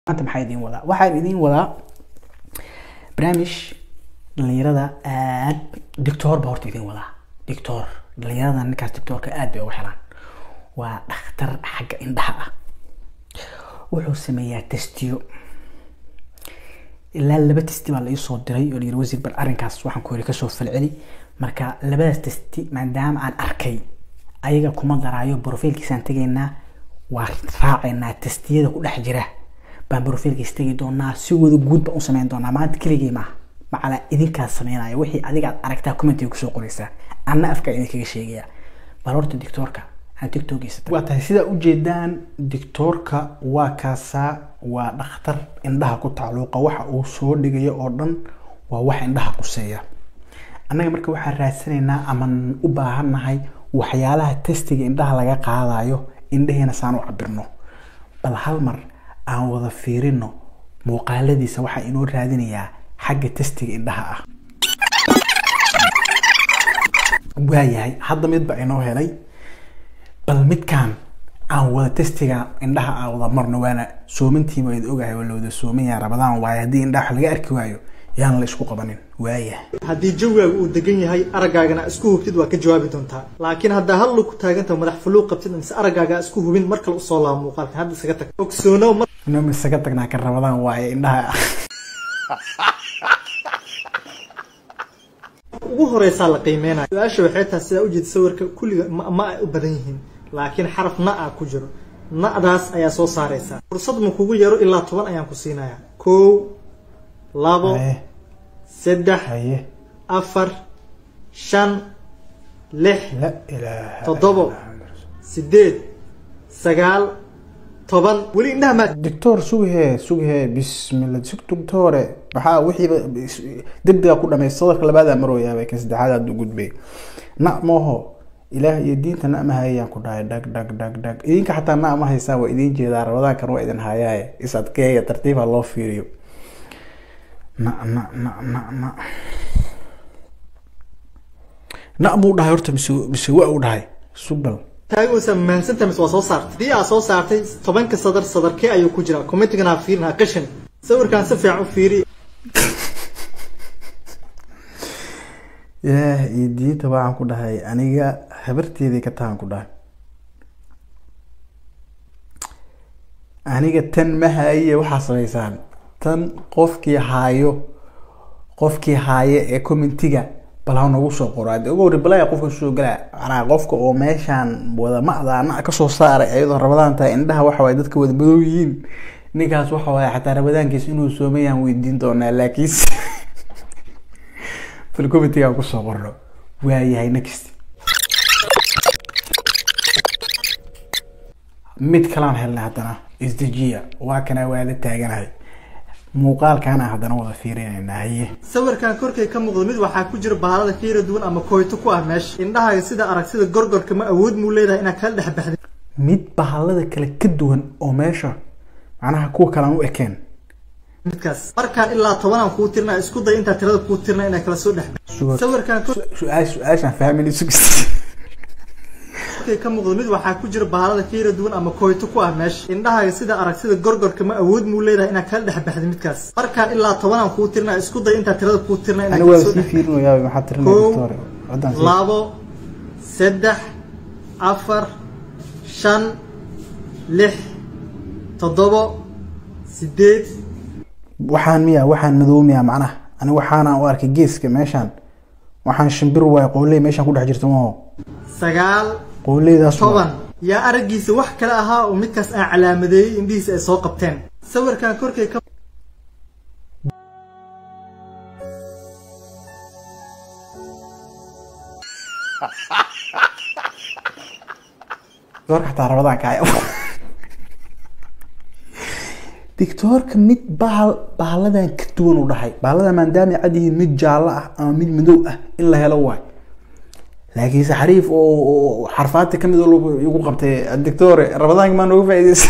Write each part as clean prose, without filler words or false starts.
أنت محايدين ولا واحد يدين ولا برامج دليرة دكتور بورت يدين ولا دكتور دليرة نكاس دكتور كأد بوحران واختر حق إندها وحو سمية تستيو إلا اللي بتستي ولا يصود دري ولي روزي بالأرن كاس وحن كوري كشوف في العلي مركا لباس تستي من دام عن أركي أيجا كوماندر عيو بروفيل كيسان تجينا وراعينا تستيه كل حجره بان بروفيل كيستي دونا سوى جود بقى سمين دونا ما أنت كل جيمة مع على إذا كان سمينا وحي أديك أركتها كومنتي وكسوق قريسة أنا أفكر إذا كل شيء بارورت الدكتور كا تيك توك يست وتهسيدا وجدان دكتوركا وكاسا ودختر عندها كتعلقة waxa uu soo dhigay oo dhan waa wax indhaha quseeya anaga marka waxa raadsanayna ama u baahanahay waxyaalaha testiga indhaha laga qaadayo indhaheena saan u cabirno bal hal mar aan wada fiirino muuqaaladiisa waxa inoo raadinayaa xagga testiga indhaha ah waayahay hadda midba inoo helay bal midkaan aan wada testiga indhaha aan wada marno waana soomintii ma ogahay wala wada soomin Ramadaan waay hadii indhaha laga arki waayo yaan la isku qabanin waaya hadii jawiga uu degan yahay aragaagana isku hubtid waa ka jawaabi doontaa laakiin hadda hal lu ku taaganta madax fuluuq qabtid in aragaaga isku hubin marka la soo laabo muuqaalka hadda isaga tag ogsoono inuu isaga tagnaa ka Ramadaan waay indhaha ugu horeysa la qiimeynaa su'aasha waxay tahay sida u jeed sawirka kulliga ma u badan yihiin laakiin xaraf na ku jiro nadaas ayaa soo saaraysa fursad ma kugu yaro ilaa 10 ayaan ku siinayaa 1 2 3 4 5 6 la ilaaha 7 8 9 10 wali indhaha ma دكتور سوغه بسم الله دكتور waxa wixii dibdiga ku dhameeyay sadaka labaad marooyaa way ka saddexaad u gudbay nacmoho ilaah iyo diinta nacma hayaan ku dhaay dag idinka xataa nacma haysaa waa idin jeedaa Ramadaan kan waa idin hayaay isadkeeya tartiiba loo fiiriyo nacmu dhahay horta mise waa u dhahay subal taago samaysanta mis waa soo saartay dii aa soo saartay 10 ka sadarkee ayuu ku jiraa commentigana fiirna qashin sawirkan si fiican u fiiri diinta waxaan ku dhahay aniga habarteedii ka taan ku dhahay aniga tan ma haye waxa sameeysan tan qofkii haaye ee commentiga balaw nagu soo qoraad ugu reply qofka soo gala ana qofka oo meeshan wada macdaana ka soo saaray ayadoo Ramadaan tahay indhaha waxa way dadka wada madow yihiin ninkaas waxa way xataa Ramadaankiis inuu soomayaan weydiin doonaa laakiin فالكومنتي أو قصة برا وهي هاي نكست ميت كلام هلا هدنا إزدجية وكنا وهذا تاجنا هاي مقال كان هدنا وضع فيرين إنها هي صور كان كوركي كم مغلمد وحاكوجر بهذا فير دون أما كويتكو أمش إنها يصير أرك صيد جرجر كما أود مولده إنك هل ده بحد ميت بهذا كله كدون أماشة أنا هكو كلامه أكين midkaas markaan ilaa 10 aan ku tirnaa isku day inta tirada ku tirnaa inay kala soo dhaxbay sawirkan su'aashan fahmin okay ka mudmid waxa ku jira bahalada fiiro duwan ama kooyto ku ah meesh indhaha sida arag sida gorgor kama awood mu leedahay inay kala dhaxbaxdo midkaas markaan ilaa 10 aan ku tirnaa isku day inta tirada ku tirnaa inay kala soo fiirno yaa waxa tirnaa doctor wadan 2 3 4 5 6 7 8 waxaan madoomiya macnaha ani waxaana u arkay geeska meeshan waxaan shimbir way qoolay meeshan ku dhex jirto ma 9 qooleydaas 10 ya aragiisa wax kala ahaa oo midkaas aan calaamadeeyay indhiisa ay soo qabteen sawirkan korkay ka door xataa Ramadaan ka ay دكتور كميت بحالة كتوان ودحي بحالة من دامي عادي ميت جالة ميت مدوءة إلا هلواي لكن سحريف أو حرفات كم يقول قبته الدكتور رمضان ما نوقف عيدس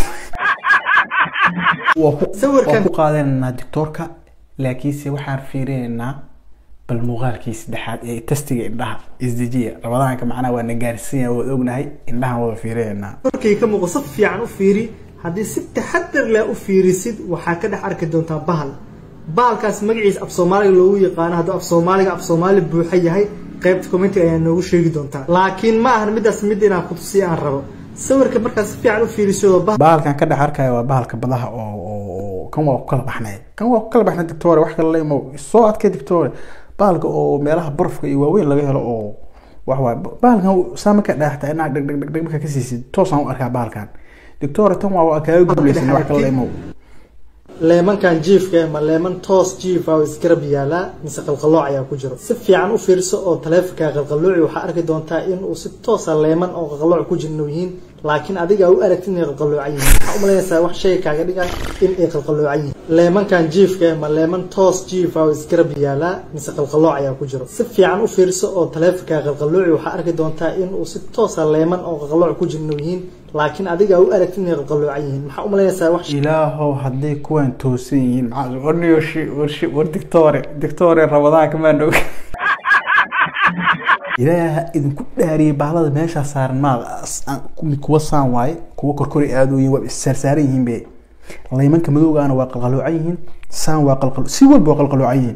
وهو قادن الدكتور كا لكن سوى حرفيرين بالمغال كيس دحات تستيق إنها إزديجية رمضان كمعنا وأنا جالسين وأقولنا هاي إنها وفيرين كي كم وصف في عنو فيري haddii si taxadar leh u fiirisid waxaa ka dhex arki doontaa bahalkaas magaciisa af soomaaliga loogu yaqaano hadduu af soomaali buuxa yahay qaybta commentiga ayaa noogu sheegi doontaa laakiin ma ahan midaas mid inaan ku tusiyo aan rabo sawirka markaas si fiican u fiiriso bahalkan ka dhex arkaya waa bahalka badaha oo kan waa ku kala baxnay doctor wax kale leemo soo adkay doctor bahalka oo meelaha barafka iyo waaweyn laga helo oo wax waa bahalkan saama ka dhaxta inaad dhag marka ka siisid toos aan u arkaa bahalkan doctor tan waa kaaga guuleysan wax kale leemo leemankan jiifka ma leeman toos jiif oo iskarab yaala mise qalqalooc ayaa ku jiro si fiican u fiirso oo taleefanka qalqalooci waxa arki doontaa in uu si toos ah leeman oo qalqalooc ku jirno yihiin laakiin adiga u aragtid inay qalqaloocan yihiin waxa u malaynaysaa wax shay kaaga dhiga in ay qalqaloocan yihiin leemankan jiifka ma leeman toos jiif oo iskarab yaala mise qalqalooc ayaa ku jiro si fiican u fiirso oo taleefanka qalqalooci waxa arki doontaa in uu si toos ah leeman oo qalqalooc ku jirno yihiin laakiin adiga u aragtid inay qalqaloocan yihiin waxa u malaynaysaa wax ilaahow haddii kuwan toosan yihiin war doctore rabadaha kamaan og ilaaha idinku dhaariyay bahalada meesha saaran ma kuwa saan waaye kuwa korkori aadooyin waa saarsaaran yihiin be laymanka madowgaana waa qalqaloocan yihiin saan waa qalqal si walba waa qalqaloocan yihiin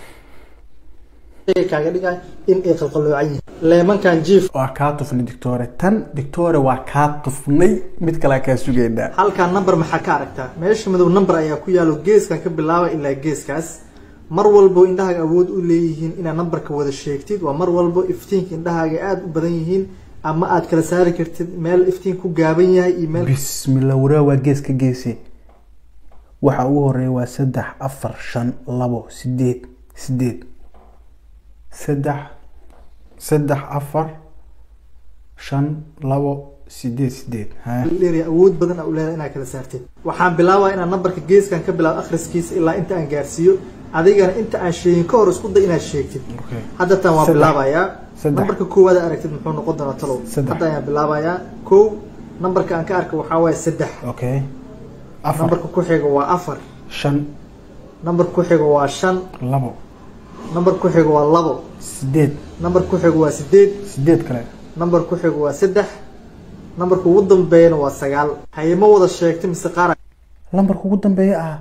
kaaga dhigay in ay qalqaloocan yihiin leemankan jiif waa kaa tufnay doctore tan doctore waa kaa tufnay mid kale kaa sugeynaa halkan number maxaa ka aragtaa meesha madow number ayaa ku yaalo geeskan ka bilaaba ilaa geeskaas mar walbo indhahaaga awood u leeyihiin inaad numberka wada sheegtid waa mar walbo iftiinka indhahaaga aad u badan yihiin ama aad kala saari kartid meel iftiin ku gaaban yahay iyo meel bismillah waraa waa gees ka geesi waxa ugu horeeya waa 3 4 5 2 8 8 3 4 5 2 8 leeyahay awood badan u leeyahay inaad kala saartid waxaan bilaabaa inaan numberka geeskan ka bilaabo akhriskiisa ilaa inta aan gaarsiiyo adigana inta aan sheegin ka hor isku day inaad sheegtid hadda tan waa bilaabayaa numberka koowaad aragtid muxuu noqon doonaa talow hadda ayaan bilaabayaa kow numberka aan ka arko waxaa waaye 3 okay numberka ku xiga waa 4 5 numberka ku xiga waa 5 2 numberka ku xiga waa 2 8 numberka ku xiga waa 8 kale numberka ku xiga waa 3 numberka ugu dambeeyana waa 9 hayma wada sheegtay mise qaar numberka ugu dambeeya ah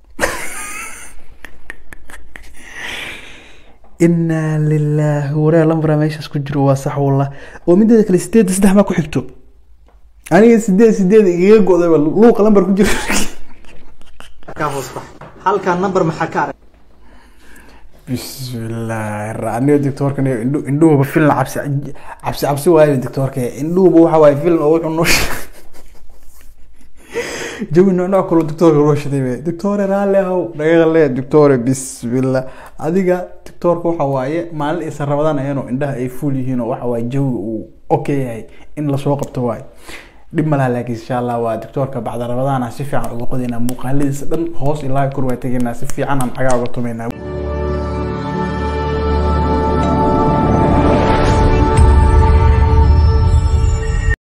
inna lillahi wa inna ilaihi meeshas ku jiro waa sax wallah oo mideeda kale 8 ma ku xigto aniga 8 iga go'day luuq number ku jiro ka hoos bax halka number maxaa ka arag bismillah raani doctorka indhuuba film cabsi waayo doctorka indhuuba waxa waaye film oo wuxuu noo jawina noo kala doctorka loo shiday doctor raaleehow dhagale doctor bismillah adiga doctorka waxa waaye maalin isa rabadaan ayano indhaha ay fuul yihiin oo waxa waaye jawiga uu okay yahay in la soo qabto waay dib malaha laakiin insha Allah waa doctorka bacda rabadaan si fiican uga qodina muuqaaladiisa dhan hoos ilaa kor waa tageena si fiican aan caga uga tumeynaa